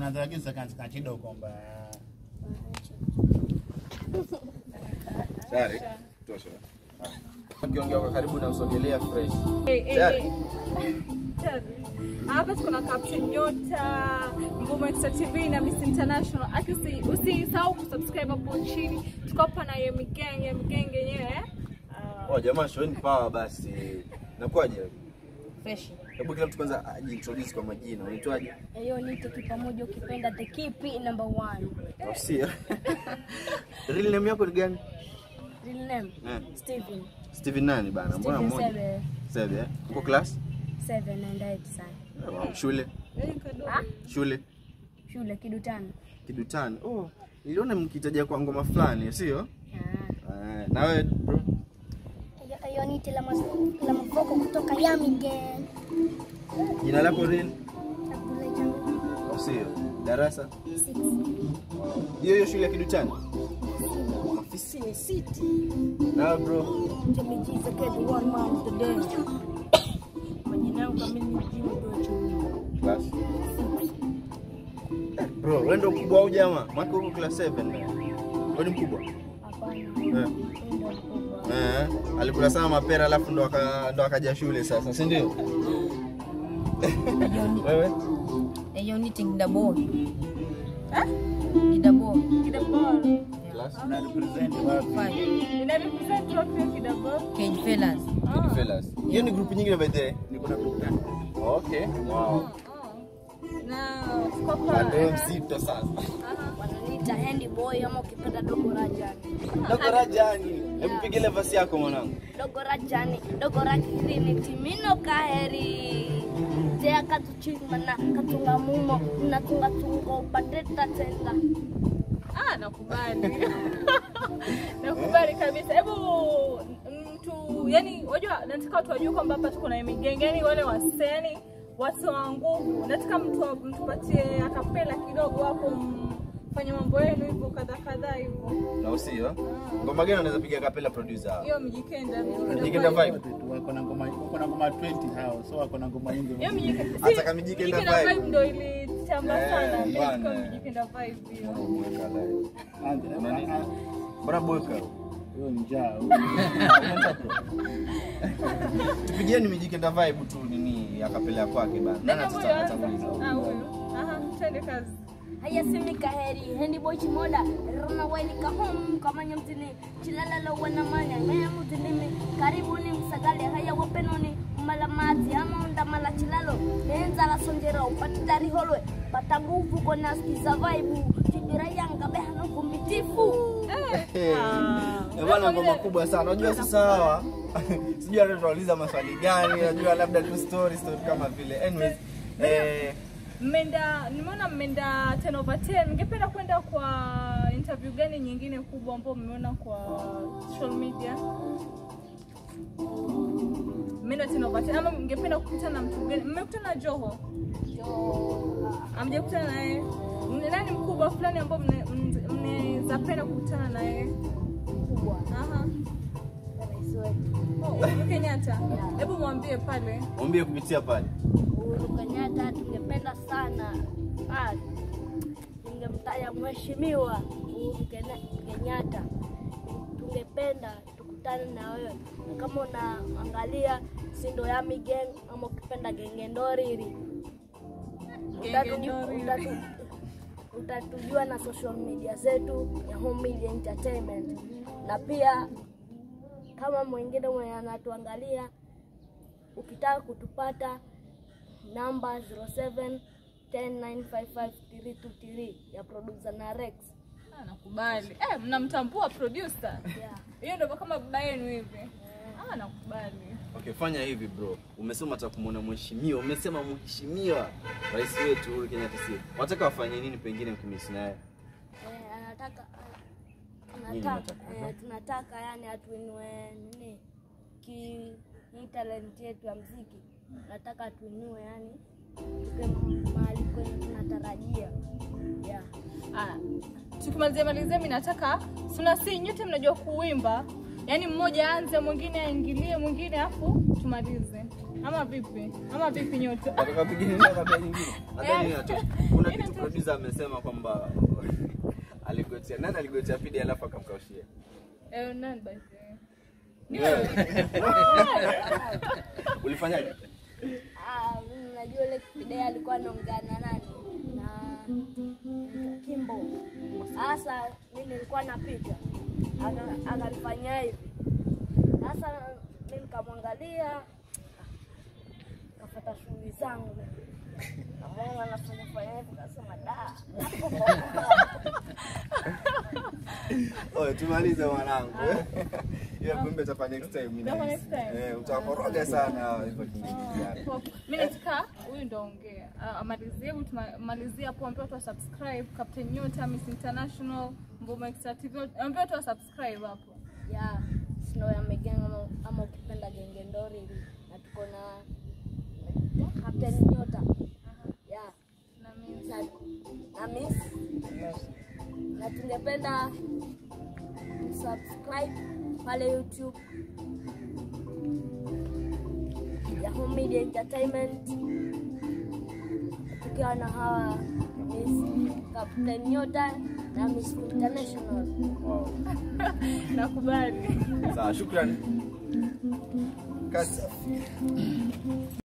Anataka kanisa kidogo kwamba tayari tosha. Ukiongea kwa karibu na usogelea fresh. Hapa kuna Captain Nyota, Ngoma Extra TV na Miss International. Usisahau kusubscribe hapo chini. Tuko hapa na YAMEY Gang yenyewe. Oh jamaa, show ni power basi. Nakwaje? Fresh. Hebu kila mtu kwanza ajiintroduce kwa majina. Unaitwaje? Hiyo ni kipi pamoja ukipenda the kipi number 1. Sio. Real name yako ni gani? Real name? Steven. Steven nani bana? Mbona mmoja? 7 Uko class? 7 and 8 sana. Shule? Shule? Shule Kidutani. Kidutani. Oh, niliona mkitaja kwa ngoma fulani, sio? Na wewe bro? Hiyo ni la mafoko kutoka YAMEY Gang. Jina lako real? Sio. Darasa? 6. Hiyo shule ya Kidutani? Ofisini city. Na bro? Tumejiza kwa one man today. Majina yangu kamili ni Jimmy Docho. Class. Bro, wewe ndio mkubwa au jamaa? Mwaka uko class 7. Wewe ni mkubwa? Hapana. Alikula sana mapera alafu ndo akaja shule sasa, si ndio? Wewe? Hiyo ni ting the ball. Ni the ball. Kida ball. Class? na represent wapi? Ina represent wapi Kida ball? Cage fellas. Cage fellas. Hiyo ni group nyingine by the way. Niko na group gani? Okay. Wow. Na kopa. Ndio mzito sasa. Wananiita handy boy ama ukipenda dogo rajani. Dogo rajani. Hebu pige ile verse yako mwanangu. Dogo rajani, dogo rakini timino kaheri. Jea katuchima na katunga mumo, na tunga upateta tenda. Nakubali. Nakubali kabisa. Hebu mtu, yani wajua nataka watu wajue kwamba hapa tuko na YAMEY Gang, yani wale waseni, watu wa nguvu. Nataka mtu patie akapela kidogo hapo fanya mambo yenu hivyo kadha hivyo. Na usio? Ngoma gani unaweza piga kapela producer? Hiyo Mijikenda. Mijikenda vibe. Wako na ngoma 20 hao. So wako na ngoma nyingi. Hiyo Mijikenda. Hata kama Mijikenda vibe ndio ilitamba sana. Kwa Mijikenda vibe hiyo. Bora boyka. Hiyo njaa. Tupigieni Mijikenda vibe tu nini akapela kwake bana. Nani atatanguliza? Huyo. Twende kazi. Haya simika heri, handy boy chimoda, rona wali kahom kama nyamtini, chilalala wana manya, ngaya mutini, karibu ni msagale, haya wapenoni, malamati, ama onda mala chilalo, nenza la sonjera, upatitari holwe, patangufu kona skiza vibe, chidira yanga behano kumbitifu. Bwana ngoma kubwa sana. Unajua sasa hawa sijui anatuuliza maswali gani, unajua labda tu story kama vile. Anyways, nimeona mmeenda 10/10. Ningependa kwenda kwa interview gani nyingine kubwa ambayo mmeona kwa social media? Mmeenda 10/10 ama ningependa kukutana na mtu gani? Mmekutana na Joho? Hamjakutana naye? Nani mkubwa fulani ambao mnaweza penda kukutana naye? Kubwa. Rais wetu. Uhuru Kenyata. Hebu mwambie pale. Mwambie kupitia pale. Uhuru Kenyata tungependa sana. Ningemtaja mheshimiwa Uhuru Kenyata. Tungependa tukutane na wewe. Kama unaangalia sindo YAMEY Gang ama ukipenda Gengendoriri. Utatujua na social media zetu ya Home Media Entertainment. Na pia kama mwingine mwenye anatuangalia ukitaka kutupata namba 0710955323 ya producer na Rex. Nakubali. Mnamtambua producer? Hiyo ndio kama baba yenu hivi. Nakubali. Okay, fanya hivi bro. Umesema atakumuona mheshimiwa, umesema mheshimiwa rais wetu Uhuru Kenyata si. Wataka wafanye nini pengine mkimisi naye? Tunataka yani atuinue nini? Hii talent yetu ya muziki. Nataka tuinue yani mahali kwenye tunatarajia. Tukimalizia mimi nataka si nyote mnajua kuimba. Yaani mmoja aanze, mwingine aingilie, mwingine afu tumalize. Ama vipi? Ama vipi nyote? Nataka pigine kabla nyingine. Nadhani inatosha. Kuna kitu producer amesema kwamba aligotea. Nani aligotea video alafu akamkaushia? Nani basi? Ni wewe. Ulifanyaje? Mimi najua ile video alikuwa anaongea na nani? Na Kimbo. Sasa mimi nilikuwa napita. Akanifanyia hivi. Sasa mimi nikamwangalia. Kafuata shughuli zangu. Kama anafanya hivi nasema da. Oye, tumalize mwanangu. Hiyo kumbe tafanya next time mimi. Next time. Utakoroga sana hivyo kingine. Mimi nataka huyu ndo ongea. Amalizie tumalizie hapo, ambao tu subscribe Captain Nyota Miss International Ngoma Extra TV. Ambao tu subscribe hapo. Yeah, sino YAMEY Gang ama ukipenda Genge Ndori na tuko na Captain Nyota. Yeah. Na Miss. Na tungependa subscribe pale YouTube YAMEY Entertainment. Tukiwa na hawa Miss Captain Nyota na Miss International. Wow. Nakubali. Sawa, shukrani. Kasi.